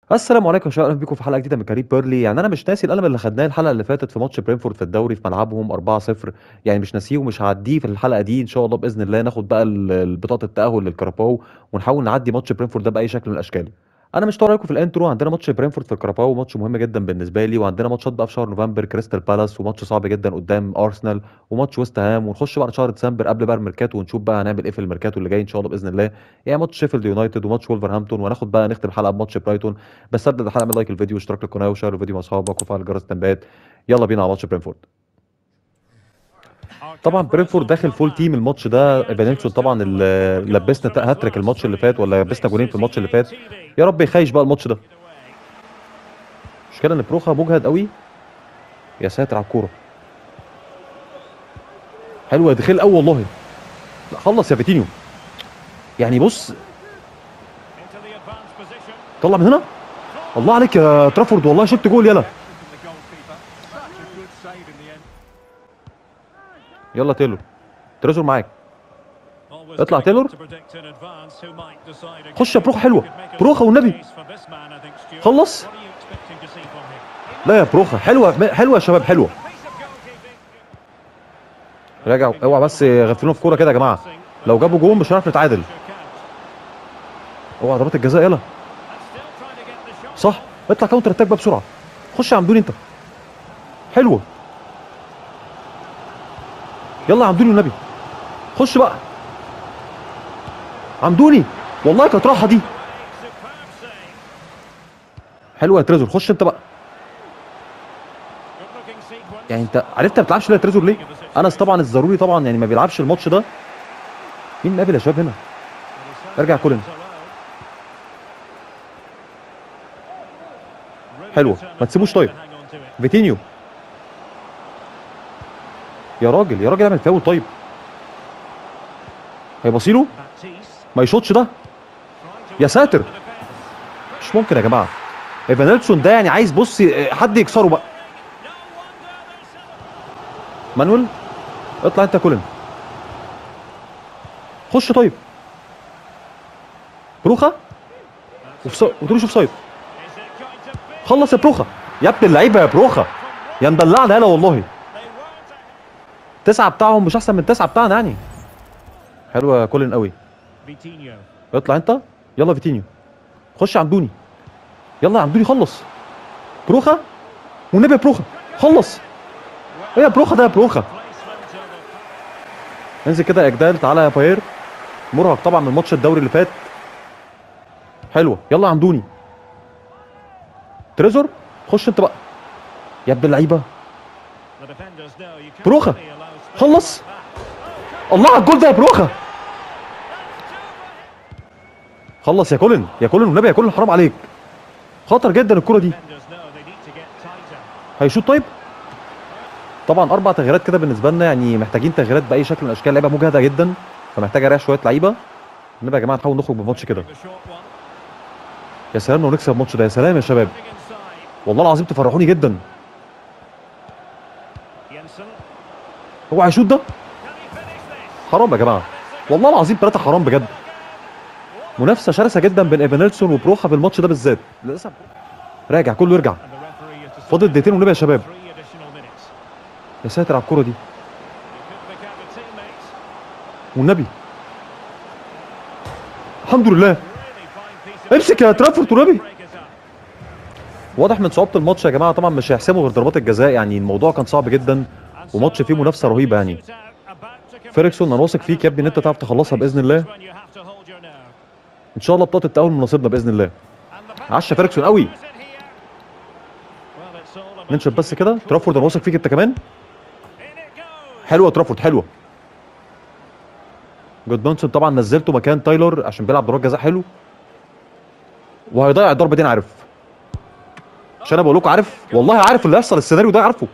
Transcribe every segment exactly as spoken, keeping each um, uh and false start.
السلام عليكم يا شباب، اهلا بيكم في حلقه جديده من كاريب بيرلي. يعني انا مش ناسي القلم اللي خدناه الحلقه اللي فاتت في ماتش برينفورد في الدوري في ملعبهم أربعة صفر. يعني مش ناسيه ومش هعديه في الحلقه دي ان شاء الله باذن الله. ناخد بقى ال- ال- بطاقه التاهل للكاراباو ونحاول نعدي ماتش برينفورد ده باي شكل من الاشكال. انا مش طالع لكم في الانترو. عندنا ماتش برينفورد في الكاراباو، ماتش مهم جدا بالنسبه لي، وعندنا ماتشات بقى في شهر نوفمبر، كريستال بالاس وماتش صعب جدا قدام ارسنال، وماتش ويست هام، ونخش بقى شهر ديسمبر قبل بقى الميركاتو ونشوف بقى هنعمل ايه في الميركاتو اللي جاي ان شاء الله باذن الله. يعني ماتش شيفيلد يونايتد وماتش وولفرهامبتون، وناخد بقى نختم الحلقه بماتش برايتون. بس ابدا الحلقه اعمل لايك الفيديو واشتراك للقناه وشير الفيديو مع اصحابك وفعل جرس التنبيهات. يلا بينا على ماتش برينفورد. طبعا برينفورد داخل فول تيم الماتش ده. ايفانيلسون طبعا اللي لبسنا هاتريك الماتش اللي فات، ولا لبسنا جولين في الماتش اللي فات. يا رب يخيش بقى الماتش ده. المشكله ان بروخا مجهد قوي. يا ساتر على الكوره، حلوه دخل قوي والله. لا خلص يا فيتينيو. يعني بص، طلع من هنا. الله عليك يا ترافورد، والله شفت جول. يلا يلا تيلور، تريزور معاك. اطلع تيلور، خش يا بروخا. حلوه بروخا والنبي، خلص. لا يا بروخا، حلوه حلوه يا شباب، حلوه. راجع، اوعى بس يغفلونا في كوره كده يا جماعه. لو جابوا جون مش هنعرف نتعادل. اوعى ضربات الجزاء. يلا صح، اطلع كاونتر اتاك بقى بسرعه. خش يا عمدوني انت، حلوه. يلا يا عمدوني والنبي، خش بقى عمدوني. والله كانت راحه دي. حلوه يا تريزور، خش انت بقى. يعني انت عرفت ما بتلعبش ليه يا تريزور؟ ليه؟ انس طبعا الضروري طبعا يعني ما بيلعبش الماتش ده. مين مقابل يا شباب هنا؟ ارجع كولن. حلوه، ما تسيبوش. طيب فيتينيو، يا راجل يا راجل اعمل فاول. طيب هيبصيله، ما يشوطش ده. يا ساتر، مش ممكن يا جماعه. ايفانيلسون ده يعني عايز بص حد يكسره بقى. مانويل، اطلع انت كولن، خش. طيب بروخا، وتقول شوف سايد. خلص يا بروخا، يا ابن اللعيبه يا بروخا. يا مدلعنا يالا والله. تسعه بتاعهم مش احسن من تسعه بتاعنا يعني. حلوه يا كولن قوي. اطلع انت. يلا فيتينيو، خش عمدوني. يلا يا عمدوني خلص. بروخا والنبي يا بروخا، خلص. ايه يا بروخا ده يا بروخا؟ انزل كده يا اجدال، تعالى يا باير. مرهق طبعا من ماتش الدوري اللي فات. حلوه، يلا يا عمدوني. تريزور، خش انت بقى يا ابن اللعيبه. بروخا، خلص. الله على الجول ده يا بروخا. خلص يا كولن، يا كولن والنبي يا كولن، حرام عليك. خطر جدا الكره دي. هيشوط. طيب طبعا اربع تغييرات كده بالنسبه لنا، يعني محتاجين تغييرات باي شكل من الاشكال. لعيبه مجهده جدا فمحتاج اريح شويه لعيبه. النبي يا جماعه نحاول نخرج بالماتش كده. يا سلام لو نكسب الماتش ده، يا سلام يا شباب، والله العظيم تفرحوني جدا. هو هيشوط ده. حرام يا جماعه، والله العظيم ثلاثه حرام بجد. منافسه شرسه جدا بين ايفانيلسون وبروخا في الماتش ده بالذات. للاسف راجع، كله يرجع. فاضل دقيقتين والنبي يا شباب. يا ساتر على الكوره دي والنبي. الحمد لله. امسك يا ترافورد والنبي. واضح من صعوبه الماتش يا جماعه، طبعا مش هيحسموا غير ضربات الجزاء. يعني الموضوع كان صعب جدا وماتش فيه منافسه رهيبه يعني. فيريكسون انا واثق فيك يا ابني ان انت تعرف تخلصها باذن الله. ان شاء الله بطاقه التاهل من نصيبنا باذن الله. عشا فيريكسون قوي. ننشف بس كده. ترافورد انا واثق فيك انت كمان. حلوه ترافورد، حلوه. جودمانسون طبعا نزلته مكان تايلور عشان بيلعب ضربات جزاء حلو، وهيضيع الضربه دي. انا عارف، عشان انا بقول لكم عارف، والله عارف اللي هيحصل، السيناريو ده عارفه.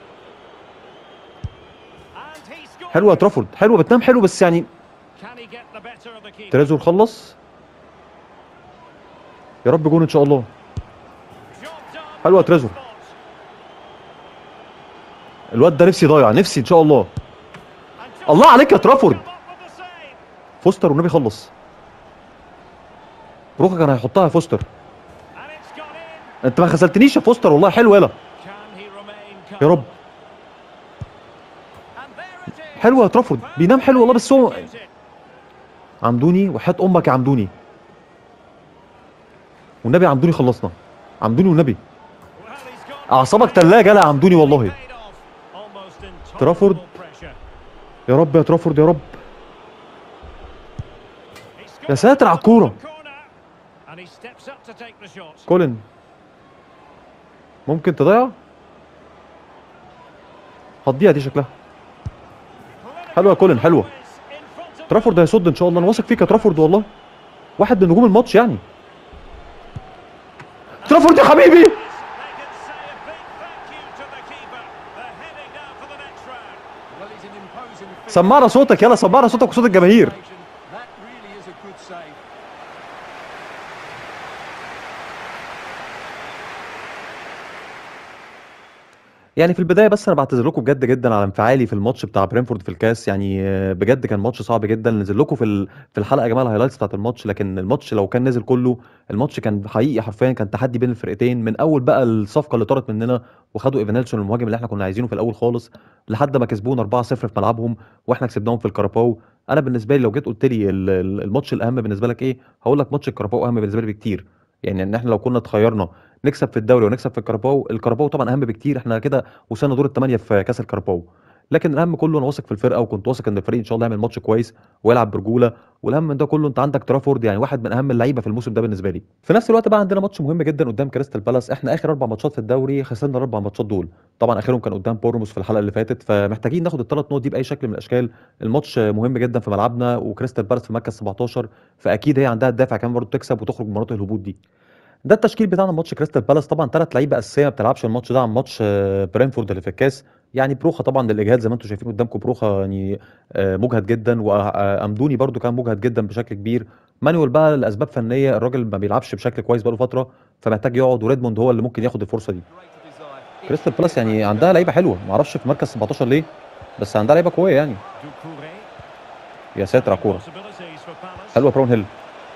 حلوه يا ترافورد، حلوه بتنام حلو بس يعني. تريزور خلص، يا رب جون ان شاء الله. حلوه يا تريزور. الواد ده نفسي ضايع، نفسي ان شاء الله. الله عليك يا ترافورد. فوستر والنبي خلص. بروخا كان هيحطها يا فوستر. انت ما خذلتنيش يا فوستر والله. حلو يلا يا رب. حلو يا ترافورد بينام حلو والله. بس هو عمدوني وحياة امك يا عمدوني والنبي. عمدوني خلصنا. عمدوني والنبي. اعصابك تلاجه يا عمدوني والله. ترافورد يا رب يا ترافورد يا رب. يا ساتر على الكوره. كولين ممكن تضيع. هتضيع دي شكلها. حلوه يا كولين حلوه. ترافورد هيصد ان شاء الله. انا واثق فيك يا ترافورد والله. واحد من نجوم الماتش يعني. ترافورد يا حبيبي. سمعنا صوتك يلا. سمعنا صوتك وصوت الجماهير. يعني في البدايه بس انا بعتذر لكم بجد جدا على انفعالي في الماتش بتاع برينفورد في الكاس. يعني بجد كان ماتش صعب جدا. نزل لكم في في الحلقه يا جماعه الهايلايتس بتاعت الماتش. لكن الماتش لو كان نزل كله، الماتش كان حقيقي حرفيا كان تحدي بين الفرقتين. من اول بقى الصفقه اللي طارت مننا وخدوا ايفانيلسون المهاجم اللي احنا كنا عايزينه في الاول خالص، لحد ما كسبونا أربعة صفر في ملعبهم واحنا كسبناهم في الكاراباو. انا بالنسبه لي لو جيت قلت لي الماتش الاهم بالنسبه لك ايه، هقول لك ماتش الكاراباو اهم بالنسبه لي بكتير. يعني ان احنا لو كنا اتخيرنا نكسب في الدوري ونكسب في الكاراباو، الكاراباو طبعا اهم بكتير. احنا كده وصلنا دور الثمانيه في كاس الكاراباو. لكن الاهم كله انا واثق في الفرقه، وكنت واثق ان الفريق ان شاء الله يعمل ماتش كويس ويلعب برجوله. والاهم من ده كله انت عندك ترافورد، يعني واحد من اهم اللعيبه في الموسم ده بالنسبه لي. في نفس الوقت بقى عندنا ماتش مهم جدا قدام كريستال بالاس. احنا اخر اربع ماتشات في الدوري خسرنا الاربع ماتشات دول. طبعا اخرهم كان قدام بورموس في الحلقه اللي فاتت، فمحتاجين ناخد الثلاث نقط دي باي شكل من الاشكال. الماتش مهم جدا في ملعبنا، وكريستال بالاس في مركز سبعتاشر، فاكيد هي عندها الدافع كمان برضه تكسب وتخرج من مناطق الهبوط دي. ده التشكيل بتاعنا ماتش كريستال بالاس. طبعا ثلاث لعيبه اساسيه ما بتلعبش الماتش ده عن ماتش برينفورد اللي في الكاس. يعني بروخا طبعا للاجهاد زي ما انتم شايفين قدامكم. بروخا يعني مجهد جدا، وامدوني برده كان مجهد جدا بشكل كبير. مانويل بقى لاسباب فنيه الراجل ما بيلعبش بشكل كويس بقاله فتره، فمحتاج يقعد. وريدموند هو اللي ممكن ياخد الفرصه دي. كريستال بالاس يعني عندها لعيبه حلوه، ما اعرفش في مركز سبعتاشر ليه، بس عندها لعيبه قويه يعني. يا ساتر على الكوره. حلوه براون هيل.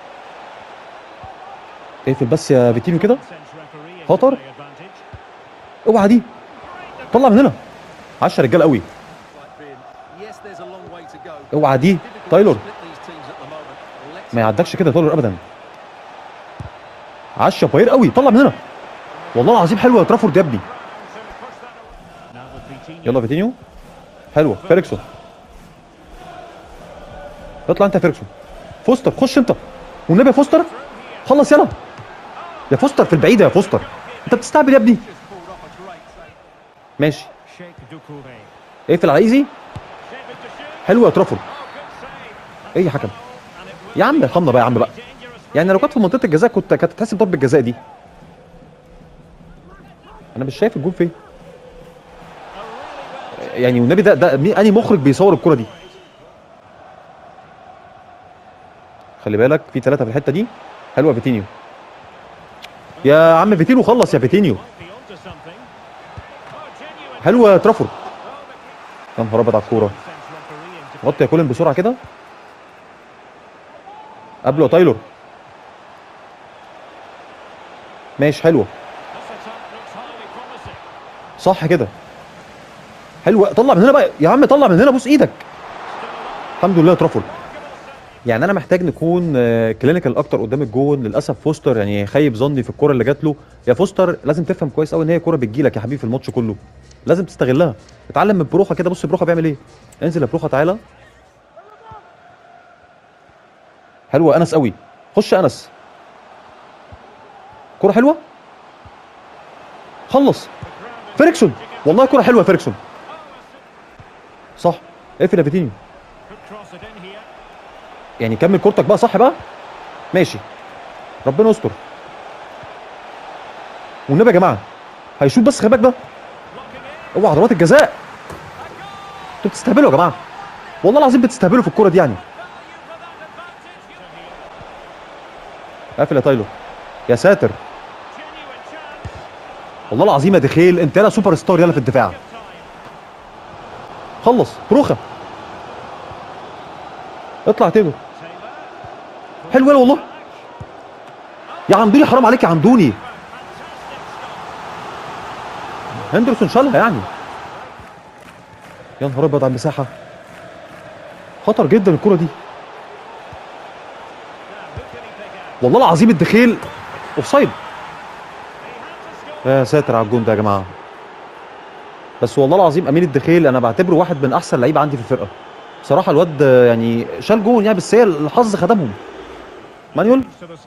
اقفل بس يا فيتينيو كده. خطر. اوعى دي. طلع من هنا. عشرة رجال قوي. اوعى دي تايلور. ما يعدكش كده تايلور ابدا. عشرة باير قوي. طلع من هنا. والله العظيم حلوه يا ترافورد يا ابني. يلا فيتينيو. حلوه فيريكسون. اطلع انت يا فيريكسون. فوستر خش انت والنبي يا فوستر. خلص يلا يا فوستر في البعيده. يا فوستر انت بتستعبل يا ابني. ماشي. اقفل على ايزي. حلو يا ترافورد. ايه يا حكم يا عم؟ ارحمنا بقى يا عم بقى. يعني لو كانت في منطقه الجزاء كنت كانت تتحسب ضربه الجزاء دي. انا مش شايف الجول فين يعني. والنبي ده ده انهي مخرج بيصور الكره دي؟ خلي بالك في ثلاثه في الحته دي. حلوه فيتينيو. يا عم فيتينيو خلص يا فيتينيو. حلوه ترافورد. يا نهار ابيض على الكوره. غطي يا كولين بسرعه كده. قبله يا تايلور. ماشي حلوه. صح كده. حلوه. طلع من هنا بقى يا عم. طلع من هنا. بص ايدك. الحمد لله ترافورد. يعني انا محتاج نكون كلينيكال اكتر قدام الجون. للاسف فوستر يعني خيب ظني في الكره اللي جات له. يا فوستر لازم تفهم كويس قوي ان هي كره بتجيلك يا حبيبي في الماتش كله، لازم تستغلها. اتعلم من بروخه كده. بص بروخه بيعمل ايه. انزل يا بروخه تعالى. حلوه انس قوي. خش انس. كره حلوه. خلص فيريكسون. والله كره حلوه فيريكسون. صح. اقفل يا فيتينيو. يعني كمل كورتك بقى. صح بقى. ماشي. ربنا يستر. والنبي يا جماعه هيشوط بس. خلي بالك بقى. اوعى ضربات الجزاء. انتوا بتستهبلوا يا جماعه. والله العظيم بتستهبلوا في الكوره دي يعني. قافل يا تايلور. يا ساتر. والله العظيم يا دخيل انت يلا سوبر ستار. يلا في الدفاع. خلص بروخه. اطلع تيلور. حلو يلا والله. يا عمدوني حرام عليك يا عمدوني. هندرسون شالها يعني. يا نهار ابيض على المساحه، خطر جدا الكره دي والله العظيم. الدخيل اوفسايد. يا ساتر على الجون ده يا جماعه. بس والله العظيم امين الدخيل انا بعتبره واحد من احسن لعيبه عندي في الفرقه بصراحه. الواد يعني شال جون يعني، بس هي الحظ خدمهم. مانيول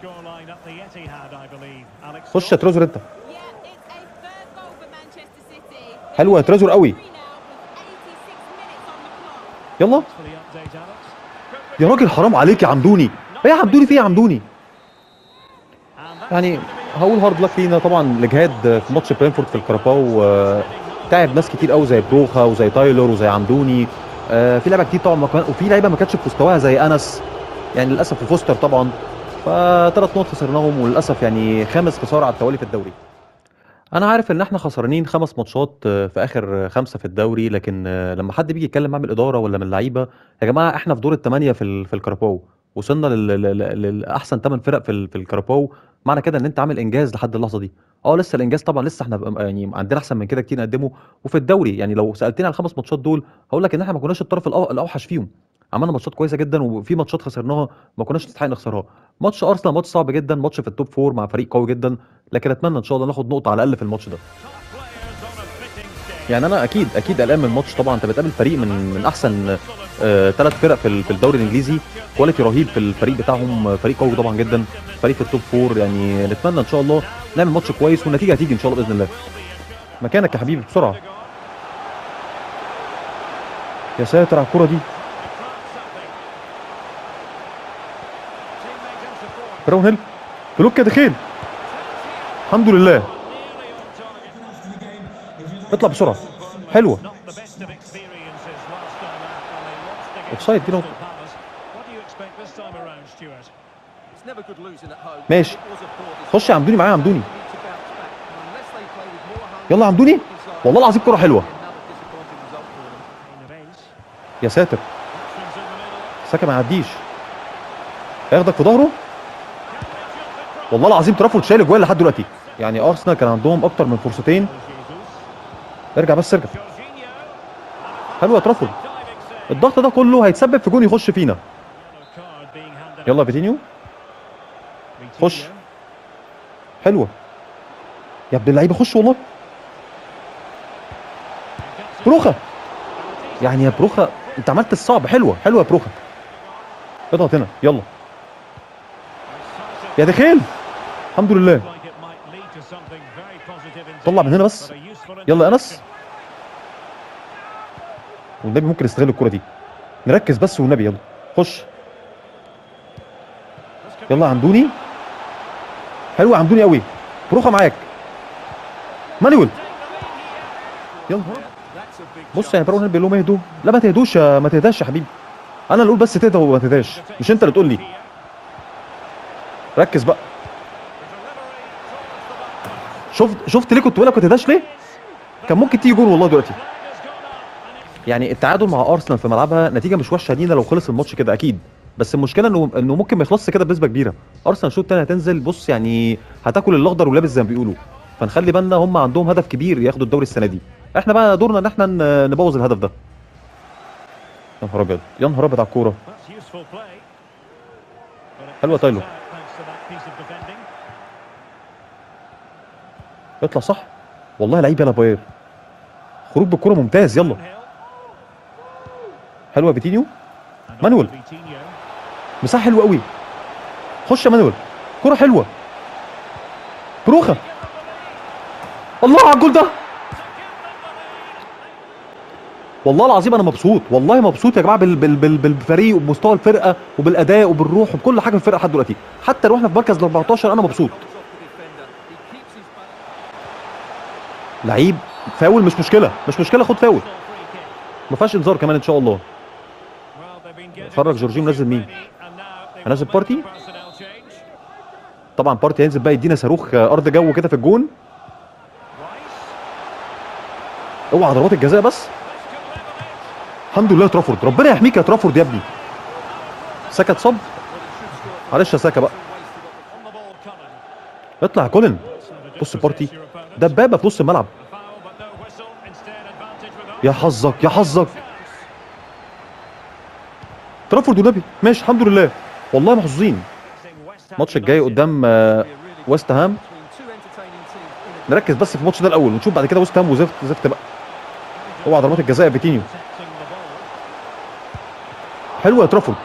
خش يا تريزور انت. حلوه يا تريزور قوي. يلا يا راجل حرام عليك يا عمدوني. ايه يا عمدوني، في ايه يا عمدوني؟ يعني هقول هارد لك لينا طبعا. الاجهاد في ماتش برينفورد في الكاراباو تعب ناس كتير قوي، زي بروخا وزي تايلور وزي عمدوني. في لعيبه كتير طبعا، وفي لعيبه ما كانتش في مستواها زي انس يعني للاسف، وفوستر طبعا. فثلاث نقط خسرناهم، وللاسف يعني خامس خساره على التوالي في الدوري. انا عارف ان احنا خسرانين خمس ماتشات في اخر خمسه في الدوري، لكن لما حد بيجي يتكلم مع الاداره ولا من اللعيبه، يا جماعه احنا في دور الثمانيه في ال- في الكاراباو، وصلنا لل- لل- للاحسن ثمان فرق في ال- في الكاراباو. معنى كده ان انت عامل انجاز لحد اللحظه دي. اه لسه الانجاز طبعا، لسه احنا بقى- يعني عندنا احسن من كده كتير نقدمه. وفي الدوري يعني لو سالتني على الخمس ماتشات دول، هقول لك ان احنا ما كناش الطرف الأو- الاوحش فيهم. عملنا ماتشات كويسه جدا، وفي ماتشات خسرناها ما كناش نستحق نخسرها. ماتش ارسنال ماتش صعب جدا، ماتش في التوب فور مع فريق قوي جدا، لكن اتمنى ان شاء الله ناخد نقطه على الاقل في الماتش ده. يعني انا اكيد اكيد قلقان من الماتش طبعا. انت بتقابل فريق من من احسن ثلاث فرق في ال- في الدوري الانجليزي، كواليتي رهيب في الفريق بتاعهم، آه، فريق قوي طبعا جدا، فريق في التوب فور. يعني نتمنى ان شاء الله نعمل ماتش كويس، والنتيجه هتيجي ان شاء الله باذن الله. مكانك يا حبيبي بسرعه. يا ساتر على الكره دي. براون هيل بلوك يا دخيل. الحمد لله. اطلع بسرعه. حلوه. اوفسايد دي نقطه. ماشي. خش يا عمدوني معايا يا عمدوني. يلا يا عمدوني. والله العظيم كره حلوه. يا ساتر. ساكا ما يعديش، هياخدك في ظهره. والله العظيم ترافورد شايل اجوال لحد دلوقتي. يعني ارسنال كان عندهم اكتر من فرصتين. ارجع بس ارجع. حلوه يا ترافورد. الضغط ده كله هيتسبب في جون يخش فينا. يلا فيتينيو خش. حلوه يا ابن اللعيبه، خش والله. بروخا. يعني يا بروخا انت عملت الصعب. حلوه حلوه يا بروخا. اضغط هنا يلا يا دخيل. الحمد لله. طلع من هنا بس. يلا يا انس. والنبي ممكن نستغل الكره دي، نركز بس والنبي. يلا خش. يلا عمدوني. حلو عمدوني قوي. بروخا معاك. مانويل. يلا بص يعني براون هيل بيقول لهم اهدوا. لا ما تهدوش، ما تهداش يا حبيبي. انا اللي اقول بس تهدى وما تهداش، مش انت اللي تقول لي. ركز بقى. شفت شفت ليه كنت بقول لك ما تهداش ليه؟ كان ممكن تيجي جول والله دلوقتي. يعني التعادل مع ارسنال في ملعبها نتيجه مش وحشه لينا لو خلص الماتش كده اكيد، بس المشكله انه انه ممكن ما يخلصش كده بنسبه كبيره. ارسنال الشوط الثاني هتنزل بص يعني هتاكل الاخضر واليابس زي ما بيقولوا، فنخلي بالنا. هم عندهم هدف كبير ياخدوا الدوري السنه دي، احنا بقى دورنا ان احنا ن- نبوظ الهدف ده. يا نهار ابيض يا نهار ابيض على الكوره. حلوه تايلور. اطلع صح. والله لعيب يا باير. خروج بالكوره ممتاز. يلا حلوه فيتينيو. مانويل. مساحه حلوه قوي. خش يا مانويل. كوره حلوه. بروخا. الله على الجول ده. والله العظيم انا مبسوط، والله مبسوط يا جماعه بال بال بال بالفريق وبمستوى الفرقه وبالاداء وبالروح وبكل حاجه في الفرقه لحد دلوقتي. حتى لو احنا في مركز ال أربعتاشر انا مبسوط. لعيب فاول مش مشكله، مش مشكله خد فاول، ما فيهاش انذار كمان ان شاء الله. خرج جورجينيو. نزل مين؟ هنزل بارتي. طبعا بارتي هينزل بقى يدينا صاروخ ارض جو كده في الجون. اوعى ضربات الجزاء بس. الحمد لله ترافورد. ربنا يحميك يا ترافورد يا ابني. ساكا اتصاب. معلش يا ساكا بقى. اطلع يا كولن. بص بارتي دبابه في نص الملعب. يا حظك يا حظك. ترافورد والنبي ماشي الحمد لله، والله محظوظين. الماتش الجاي قدام آه، ويست هام، نركز بس في الماتش ده الاول ونشوف بعد كده ويست هام وزفت زفت بقى. اوعى ضربات الجزاء يا فيتينيو. حلوه يا ترافورد.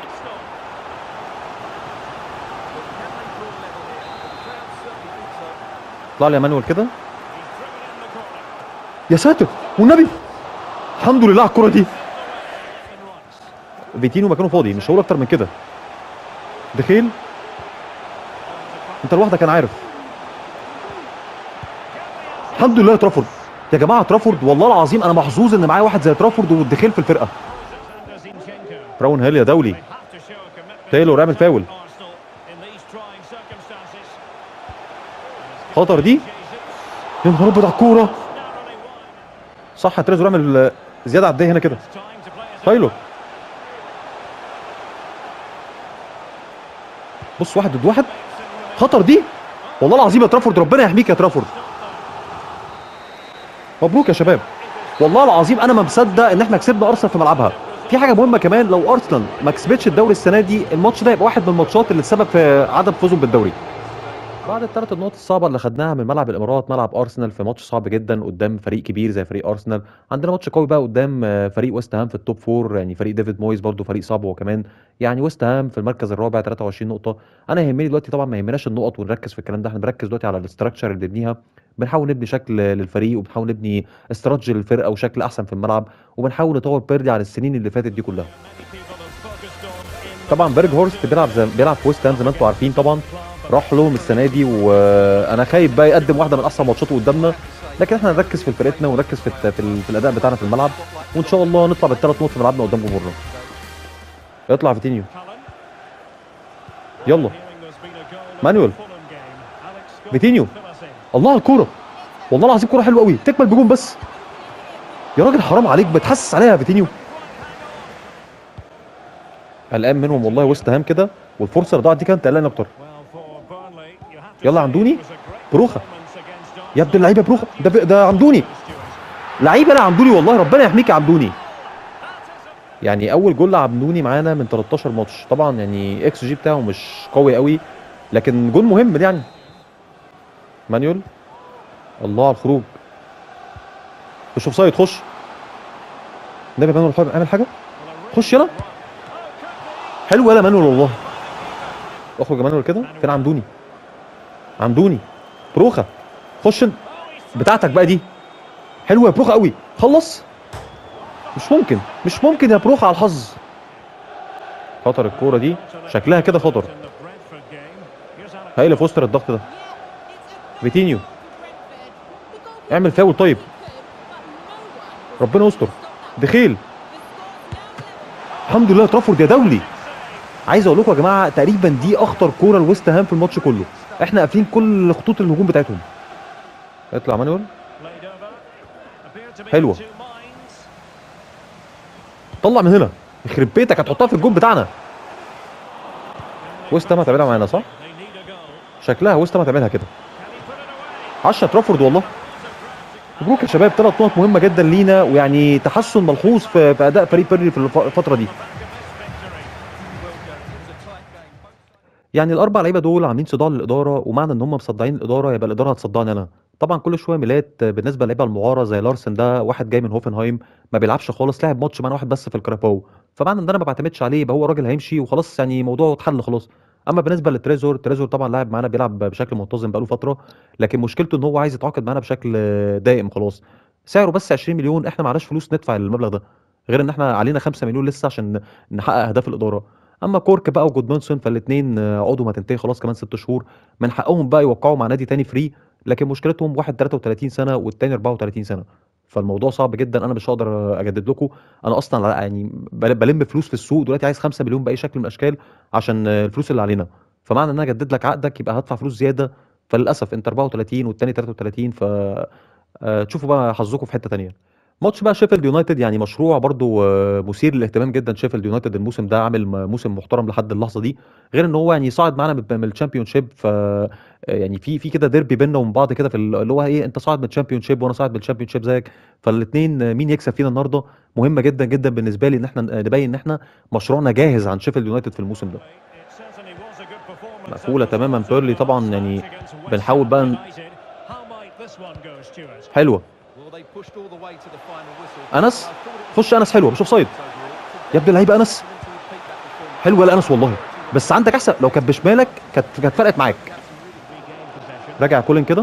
اطلع لي يا مانويل كده. يا ساتر والنبي، الحمد لله على الكره دي. فيتينيو مكانه فاضي، مش هقول اكتر من كده. دخيل انت لوحدك انا عارف. الحمد لله يا ترافورد. يا جماعه ترافورد والله العظيم انا محظوظ ان معايا واحد زي ترافورد والدخيل في الفرقه. براون هيل يا دولي. تايلور اعمل فاول. خطر دي. يا نهار ابيض على الكوره. صح تريزور اعمل زياده عديه هنا كده. تايلور بص واحد ضد واحد. خطر دي والله العظيم يا ترافورد، ربنا يحميك يا ترافورد. مبروك يا شباب، والله العظيم انا ما مصدق ان احنا كسبنا ارسنال في ملعبها. في حاجه مهمه كمان، لو ارسنال ما كسبتش الدوري السنه دي الماتش ده يبقى واحد من الماتشات اللي السبب في عدم فوزهم بالدوري. بعد الثلاث النقط الصعبه اللي خدناها من ملعب الامارات، ملعب ارسنال في ماتش صعب جدا قدام فريق كبير زي فريق ارسنال، عندنا ماتش قوي بقى قدام آه، فريق ويست هام في التوب فور، يعني فريق ديفيد مويز برضو فريق صعب هو كمان. يعني ويست هام في المركز الرابع تلاتة وعشرين نقطه. انا يهمني دلوقتي طبعا ما يهمناش النقط ونركز في الكلام ده، احنا بنركز دلوقتي على الاستراكشر اللي بنبنيها. بنحاول نبني شكل للفريق وبنحاول نبني استراتيجي للفرقه وشكل احسن في الملعب، وبنحاول نطور بيردي عن السنين اللي فاتت دي كلها. طبعا بيرج هورست بيلعب زي بيلعب في ويست هام زي ما انتم عارفين طبعا، راح لهم السنه دي وانا خايف بقى يقدم واحده من احسن ماتشاته قدامنا، لكن احنا نركز في فرقتنا ونركز في الت- في, ال- في الاداء بتاعنا في الملعب، وان شاء الله نطلع بالثلاث نقط في ملعبنا قدام جمهورنا. يطلع فيتينيو. يلا مانويل. فيتينيو. الله على الكوره، والله العظيم كوره حلوه قوي تكمل بجون بس. يا راجل حرام عليك، بتحسس عليها يا فيتينيو. قلقان منهم والله ويست هام كده، والفرصه اللي ضاعت دي كانت قلقان اكتر. يلا عمدوني. بروخه يا ابن اللعيبه، بروخه ده ده عمدوني. لعيب انا عمدوني والله، ربنا يحميك يا عمدوني. يعني اول جول لعمدوني معانا من تلتاشر ماتش، طبعا يعني اكس جي بتاعه مش قوي قوي، لكن جول مهم يعني. مانيول. الله على الخروج. خش اوف سايد، خش النبي مانويل، اعمل حاجه. خش يلا. حلو يلا مانويل والله. اخرج يا مانويل كده. فين عمدوني؟ عمدوني. بروخه. خش انت. بتاعتك بقى دي. حلوه يا بروخه قوي. خلص. مش ممكن مش ممكن يا بروخه على الحظ. خطر الكوره دي، شكلها كده خطر. هايله في وسط الضغط ده. فيتينيو. اعمل فاول طيب. ربنا يستر. دخيل. الحمد لله ترافورد يا دولي. عايز اقول لكم يا جماعه تقريبا دي اخطر كوره لويست هام في الماتش كله، احنا قافلين كل خطوط الهجوم بتاعتهم. اطلع مانويل. حلوه. طلع من هنا، يخرب بيتك هتحطها في الجون بتاعنا. ويست هام هتعملها معانا صح؟ شكلها ويست هام هتعملها كده. عشرة ترافورد والله. مبروك يا شباب، ثلاث نقط مهمه جدا لينا، ويعني تحسن ملحوظ في, في اداء فريق بيرلي في الف- الفتره دي. يعني الاربع لعيبه دول عاملين صداع للاداره، ومعنى ان هم مصدعين الاداره يبقى الاداره هتصدعني انا. طبعا كل شويه ميلاد بالنسبه للعيبه المعاره زي لارسن، ده واحد جاي من هوفنهايم ما بيلعبش خالص، لعب ماتش معانا واحد بس في الكراباو، فمعنى ان انا ما بعتمدش عليه يبقى هو راجل هيمشي وخلاص، يعني موضوعه اتحل خلاص. اما بالنسبه لتريزور، تريزور طبعا لاعب معانا بيلعب بشكل منتظم بقاله فتره، لكن مشكلته ان هو عايز يتعاقد معانا بشكل دائم خلاص. سعره بس عشرين مليون، احنا معناش فلوس ندفع المبلغ ده، غير ان احنا علينا خمسة مليون لسه عشان نحقق اهداف الاداره. اما كورك بقى وجودمانسون فالاثنين عقودهم هتنتهي خلاص كمان ست شهور، من حقهم بقى يوقعوا مع نادي تاني فري، لكن مشكلتهم واحد تلاتة وتلاتين سنه والتاني اربعة وتلاتين سنه، فالموضوع صعب جدا، انا مش هقدر اجدد لكم. انا اصلا يعني بل- بلم فلوس في السوق دلوقتي، عايز خمسة مليون باي شكل من الاشكال عشان الفلوس اللي علينا، فمعنى ان انا اجدد لك عقدك يبقى هدفع فلوس زياده، فللاسف انت اربعة وتلاتين والتاني تلاتة وتلاتين، ف آه، تشوفوا بقى حظكم في حته تانيه. ماتش بقى شيفيلد يونايتد، يعني مشروع برضو آه، مثير للاهتمام جدا. شيفيلد يونايتد الموسم ده عامل م- موسم محترم لحد اللحظه دي، غير ان هو يعني صاعد معانا من من الشامبيون شيب. ف آه، يعني في في كده ديربي بيننا وبين بعض كده، في ال- اللي هو ايه، انت صاعد من الشامبيون شيب وانا صاعد من الشامبيون شيب زيك، فالاثنين مين يكسب فينا النهارده. مهمه جدا جدا بالنسبه لي ان احنا نبين ان احنا مشروعنا جاهز عن شيفيلد يونايتد في الموسم ده. مقفوله تماما بيرلي طبعا، يعني بنحاول بقى ن- حلوه. انس، خش انس، حلوه مش اوف سايد يا ابن اللعيبه انس. حلوه لانس والله، بس عندك احسن، لو كانت بشمالك كانت كانت فرقت معاك. راجع كولين كده،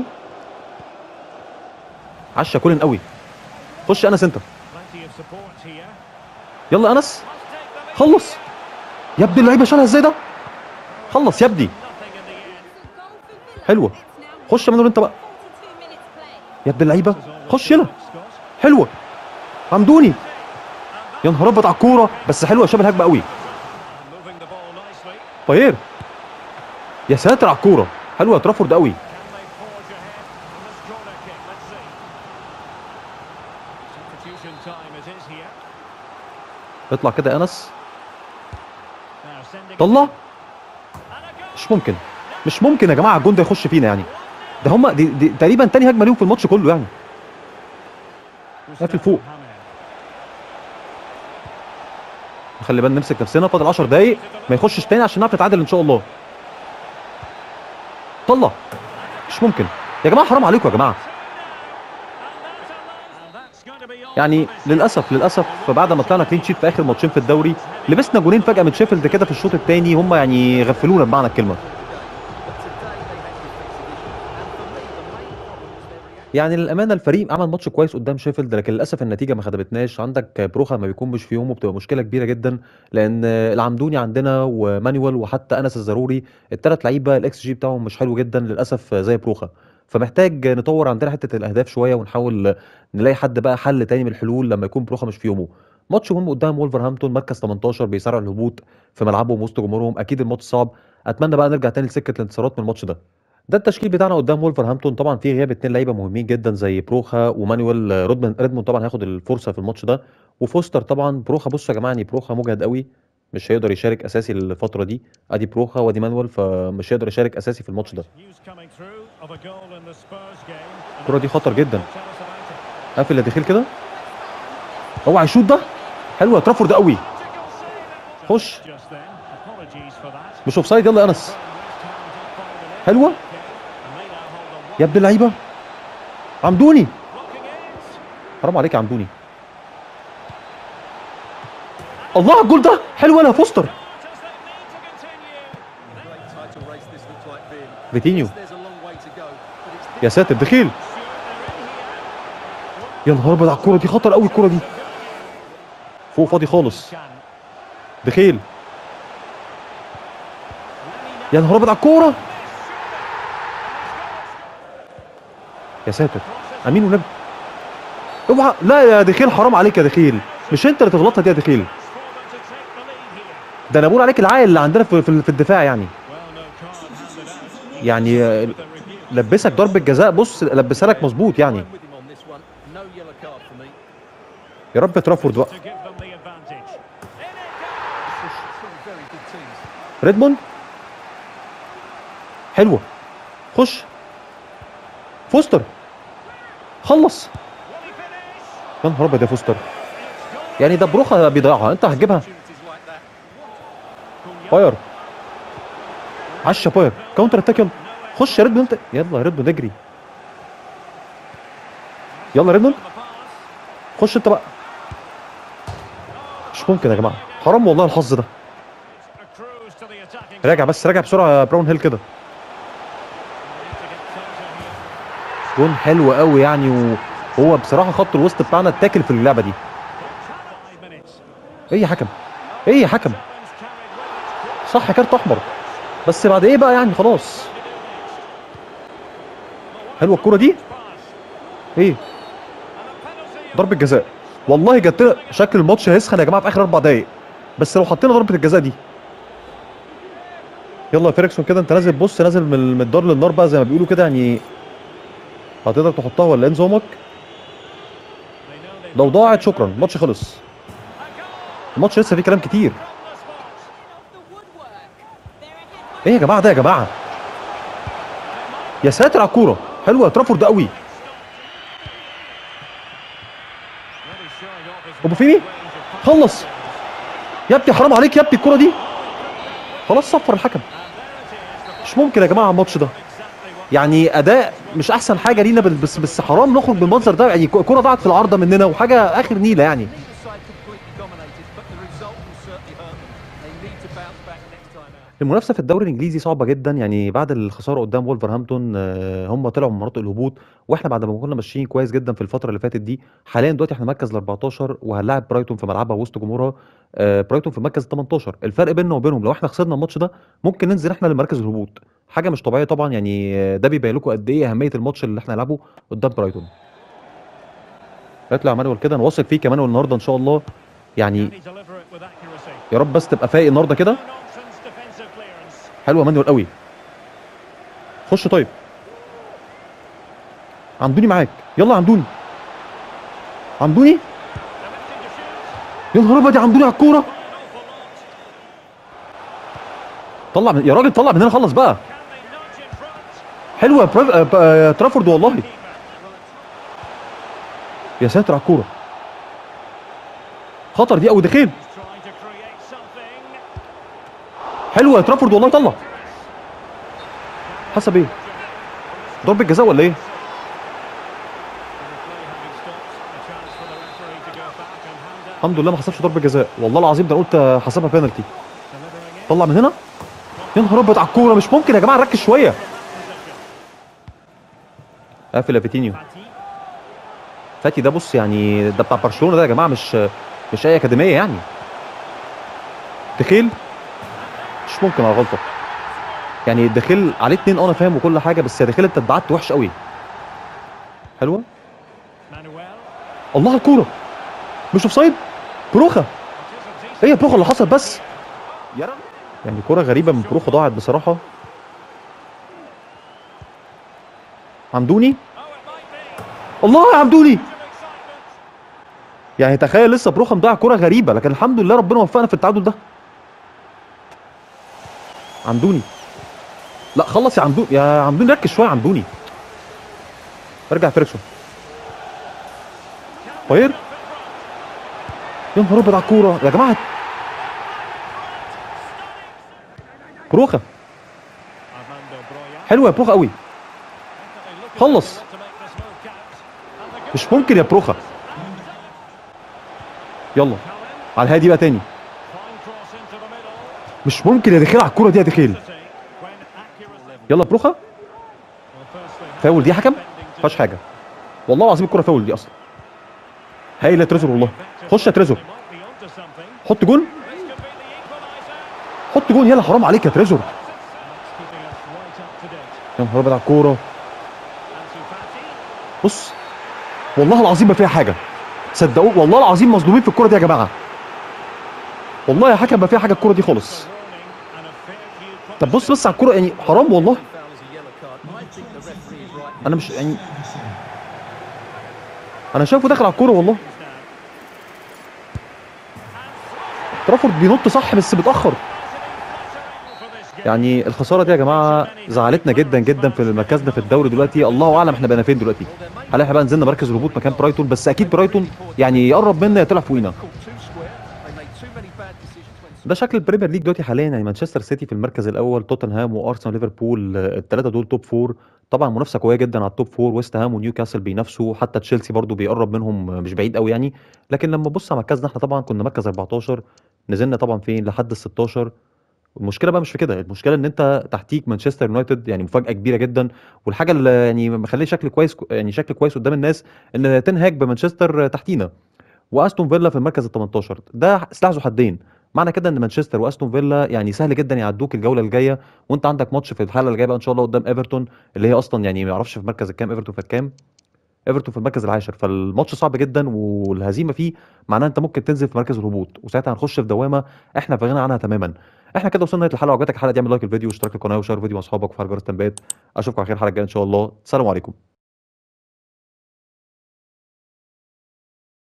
عشا كولين قوي. خش انس انت، يلا انس، خلص يا ابن اللعيبه. شالها ازاي ده؟ خلص يا ابني. حلوه، خش منور انت بقى يا ابن اللعيبه. خش يلا، حلوه حمدوني. يا نهار ابيض على الكوره، بس حلوه شبه الهجمه قوي. طير، يا ساتر على الكوره، حلوه ترافورد قوي. اطلع كده يا انس، طلع. مش ممكن، مش ممكن يا جماعه الجون ده يخش فينا يعني. ده هم دي, دي تقريبا تاني هجمه ليهم في الماتش كله يعني. قافل فوق. خلي بالنا نمسك نفسنا، فاضل عشر دقايق ما يخشش تاني عشان نعرف نتعادل ان شاء الله. طلع. مش ممكن يا جماعه، حرام عليكم يا جماعه. يعني للاسف للاسف بعد ما طلعنا كلين شيت في اخر ماتشين في الدوري، لبسنا جونين فجاه من شيفيلد كده في الشوط الثاني، هم يعني غفلونا بمعنى الكلمه. يعني للامانه الفريق عمل ماتش كويس قدام شيفيلد، لكن للاسف النتيجه ما خدمتناش. عندك بروخا ما بيكون مش في يومه بتبقى مشكله كبيره جدا، لان العمدوني عندنا ومانويل وحتى انس الزروري، الثلاث لعيبه الاكس جي بتاعهم مش حلو جدا للاسف زي بروخا. فمحتاج نطور عندنا حته الاهداف شويه، ونحاول نلاقي حد بقى حل تاني من الحلول لما يكون بروخا مش في يومه. ماتش مهم قدام وولفرهامبتون، مركز تمنتاشر بيسارع الهبوط في ملعبهم وسط جمهورهم، اكيد الماتش صعب. اتمنى بقى نرجع تاني لسكه الانتصارات من الماتش ده. ده التشكيل بتاعنا قدام وولفرهامبتون. طبعا في غياب اتنين لعيبه مهمين جدا زي بروخا ومانويل. رودمان ريدموند طبعا هياخد الفرصه في الماتش ده، وفوستر طبعا. بروخا بصوا يا جماعه، يعني بروخا مجهد قوي، مش هيقدر يشارك اساسي الفتره دي. ادي بروخا وادي مانويل، فمش هيقدر يشارك اساسي في الماتش ده. الكره دي خطر جدا، قافل يا دخيل كده، اوعى يشوط ده. حلوه ترافورد قوي، خش. مش اوف سايد، يلا يا انس. حلوه يا ابن اللعيبه، عمدوني، حرام عليك يا عمدوني. الله على الجول ده، حلو يا فوستر. فيتينيو، يا ساتر دخيل. يا نهار ابيض على الكوره دي، خطر قوي الكوره دي، فوق فاضي خالص. دخيل، يا نهار ابيض على الكوره، يا ساتر. امين ونبي، اوعى، لا يا دخيل حرام عليك يا دخيل، مش انت اللي تغلطها دي يا دخيل. ده انا بقول عليك العائل اللي عندنا في في في الدفاع يعني. يعني آه، لبسك ضربه جزاء، بص لبسها لك مظبوط يعني. يا رب ترافورد بقى. ريدموند، حلوه، خش. فوستر، خلص. يا نهار ابيض يا فوستر، يعني ده بروخا بيضيعها، انت هتجيبها. باير، عشا باير، كاونتر اتاك، يلا خش يا ريدموند انت، يلا يا ريدموند اجري، يلا يا ريدموند، خش انت بقى. مش ممكن يا جماعه، حرام والله الحظ ده. راجع بس، راجع بسرعه يا براون هيل كده. جون حلو قوي يعني، وهو بصراحه خط الوسط بتاعنا اتاكل في اللعبه دي. ايه يا حكم، ايه يا حكم، صح كارت احمر، بس بعد ايه بقى يعني، خلاص. حلوه الكوره دي، ايه، ضربه جزاء. والله جت، شكل الماتش هيسخن يا جماعه في اخر اربع دقايق، بس لو حطينا ضربه الجزاء دي. يلا يا فيريكسون كده، انت نازل، بص نازل من الدار للنار بقى زي ما بيقولوا كده يعني. هتقدر تحطها ولا ايه نظامك؟ لو ضاعت شكرا، الماتش خلص. الماتش لسه فيه كلام كتير. ايه يا جماعه ده يا جماعه؟ يا ساتر على الكوره، حلوه يا ترافورد قوي. ابو فيمي خلص يا ابني، حرام عليك يا ابني الكوره دي. خلاص صفر الحكم. مش ممكن يا جماعه الماتش ده، يعني اداء مش احسن حاجه لينا، بس بس حرام نخرج بالمنظر ده. يعني كوره ضاعت في العارضه مننا وحاجه اخر نيله يعني. المنافسه في الدوري الانجليزي صعبه جدا، يعني بعد الخساره قدام وولفرهامبتون آه، هم طلعوا من مناطق الهبوط، واحنا بعد ما كنا ماشيين كويس جدا في الفتره اللي فاتت دي. حاليا دلوقتي احنا مركز ال أربعتاشر، وهنلاعب برايتون في ملعبها وسط جمهورها. آه، برايتون في المركز ال تمنتاشر. الفرق بيننا وبينهم لو احنا خسرنا الماتش ده ممكن ننزل احنا لمركز الهبوط. حاجه مش طبيعيه طبعا، يعني آه، ده بيبين لكم قد ايه اهميه الماتش اللي احنا هنلعبه قدام برايتون. اطلع يا مانويل كده، انا واثق فيك يا مانويل النهارده ان شاء الله. يعني يا رب بس تبقى فايق النهارده كده. حلوه مانويل قوي. خش طيب. عمدوني معاك، يلا عمدوني. عمدوني. يا نهار ابيض يا عمدوني على الكوره. طلع من... يا راجل طلع من هنا، خلص بقى. حلوه يا براف... آه، آه، ترافورد والله. يا ساتر على الكوره، خطر دي قوي. دخيل. حلوه يا ترافورد والله. طلع. حسب ايه؟ ضربة جزاء ولا ايه؟ الحمد لله ما حسبش ضربة جزاء، والله العظيم ده قلت حسبها بينالتي. طلع من هنا. يا نهار ابيض على الكوره، مش ممكن يا جماعه نركز شويه. قافل يا فيتينيو. فاتي ده بص، يعني ده بتاع برشلونه ده يا جماعه، مش مش اي اكاديميه يعني. دخيل. مش ممكن على غلطه. يعني دخيل عليه اتنين، اه انا فاهم وكل حاجه، بس يا دخيل انت اتبعت وحش قوي. حلوه. الله على الكوره. مش اوفسايد. بروخه. ايه يا بروخه اللي حصل بس؟ يعني كوره غريبه من بروخه ضاعت بصراحه. عمدوني. الله يا عمدوني. يعني تخيل لسه بروخه مضيع كوره غريبه، لكن الحمد لله ربنا وفقنا في التعادل ده. عمدوني. لا خلص يا عمدوني، يا عمدوني ركز شويه يا عمدوني. ارجع فيركسون. طاير. يا نهار ابيض على الكوره يا جماعه. بروخه. حلوه يا بروخه قوي. خلص. مش ممكن يا بروخه. يلا على الهادي بقى تاني. مش ممكن يا دخيل على الكوره دي يا دخيل. يلا بروخه. فاول دي حكم؟ ما فيهاش حاجه والله العظيم، الكوره فاول دي اصلا. هايل يا تريزور والله. خش يا تريزور. حط جون. حط جون يلا، حرام عليك يا تريزور. يا نهار ابيض على الكوره. بص والله العظيم ما فيها حاجه، صدقوا والله العظيم مظلومين في الكوره دي يا جماعه. والله يا حكم ما فيها حاجه الكوره دي خالص. طب بص بس على الكوره، يعني حرام والله. انا مش يعني انا شايفه داخل على الكوره والله. ترافورد بينط صح بس بيتاخر. يعني الخساره دي يا جماعه زعلتنا جدا جدا في مركزنا في الدوري دلوقتي. الله اعلم احنا بقينا فين دلوقتي. هل احنا بقى نزلنا مركز الهبوط مكان برايتون؟ بس اكيد برايتون يعني يقرب منا يا طلع فوقينا. ده شكل البريمير ليج دلوقتي حاليا. يعني مانشستر سيتي في المركز الاول، توتنهام وارسنال وليفربول الثلاثه دول توب فور. طبعا منافسه قويه جدا على التوب فور. ويست هام ونيوكاسل بينافسوا، حتى تشيلسي برضو بيقرب منهم مش بعيد قوي يعني. لكن لما تبص على مركزنا احنا، طبعا كنا مركز أربعتاشر، نزلنا طبعا فين لحد ال ستاشر. المشكله بقى مش في كده، المشكله ان انت تحتيك مانشستر يونايتد، يعني مفاجاه كبيره جدا. والحاجه اللي يعني مخليه شكل كويس، يعني شكل كويس قدام الناس، ان تنهاج بمانشستر تحتينا. واستون فيلا في المركز ال تمنتاشر. ده سلاح ذو حدين. معنى كده ان مانشستر واستون فيلا يعني سهل جدا يعدوك الجوله الجايه. وانت عندك ماتش في الحلقه اللي جايه بقى ان شاء الله قدام ايفرتون، اللي هي اصلا يعني ما يعرفش في المركز الكام ايفرتون، في الكام؟ ايفرتون في المركز العاشر. فالماتش صعب جدا، والهزيمه فيه معناها انت ممكن تنزل في مركز الهبوط، وساعتها هنخش في دوامه احنا في غنى عنها تماما. احنا كده وصلنا للحلقه. لو عجبتك الحلقه دي اعمل لايك الفيديو واشترك في القناه وشير الفيديو مع اصحابك وفعل جرس التنبيهات. اشوفكم على خير الحلقه الجايه ان شاء الله. السلام عليكم.